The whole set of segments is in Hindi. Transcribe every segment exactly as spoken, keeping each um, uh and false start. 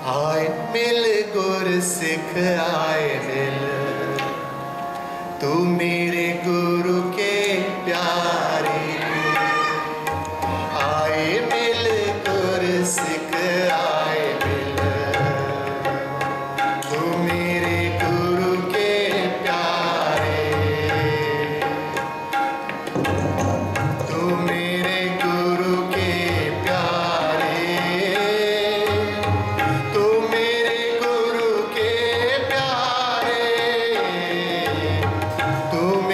आए मिल गुर सिख आए मिल, तू मेरे गुरु के प्यारे। आए मिल गुर सिख आए मिल, तू मेरे गुरु के प्यारे। तू मेरे गुरु के प्यारे, तू मेरे गुरु के प्यारे, तू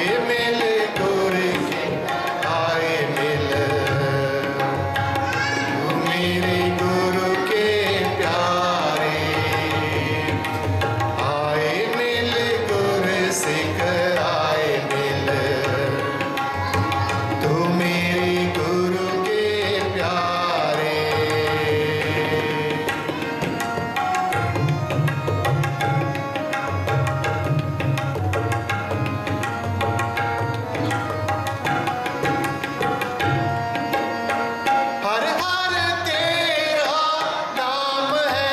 मिल गुर के आए मिल तू मेरे गुरु के प्यारे आए मिल गुर सिख आए मिल तू मेरे गुरु के प्यारे हर हर तेरा नाम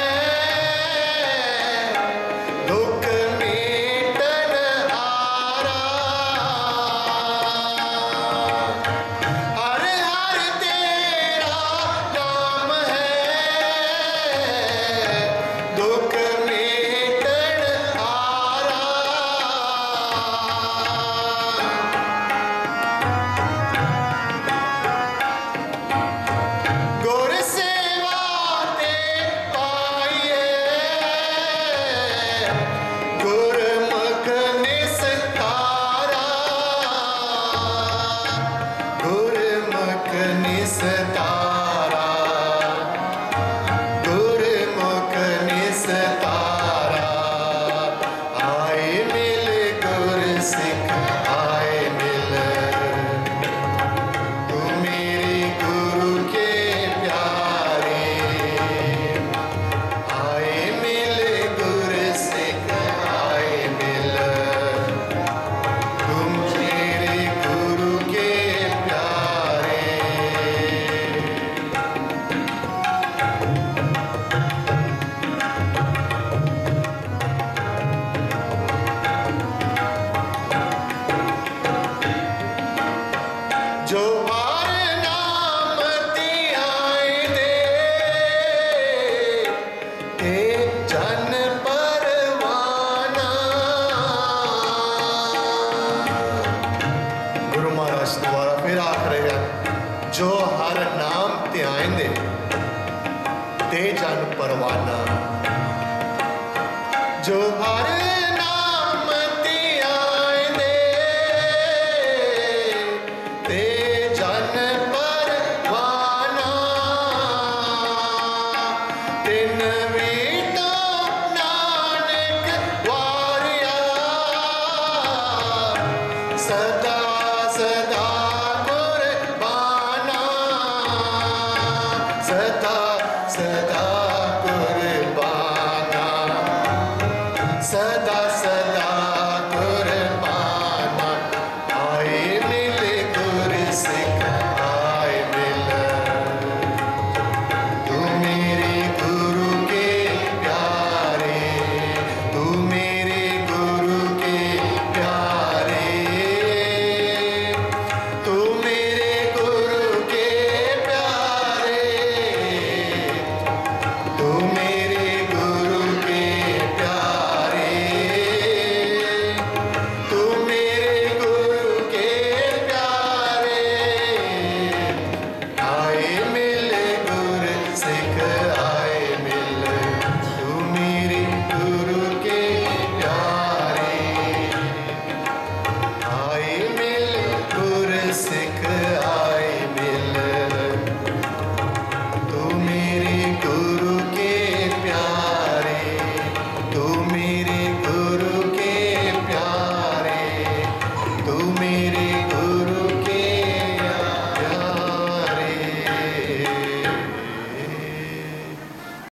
है दुख मेटन हारा हर हर तेरा नाम है दुख मेटन हारा गुर सेवा ते पाइए गुरमुख निस्तारा गुरमुख निस्तारा गुरमुख निस्तारा आए मिल गुर सिख आए मिल तू मेरे गुरु के प्यारे आए मिल गुर सिख आए मिल तुम मेरे गुरु के प्यारे जो हर नाम ते आए दे ते जन परवाना गुरु महाराज द्वारा फिर आख रहे हैं जो हर नाम ते आएंदे ते जन परवाना जो हर नाम ते आएंदे ते जन परवाना तिन वीटो नानक वारिया सब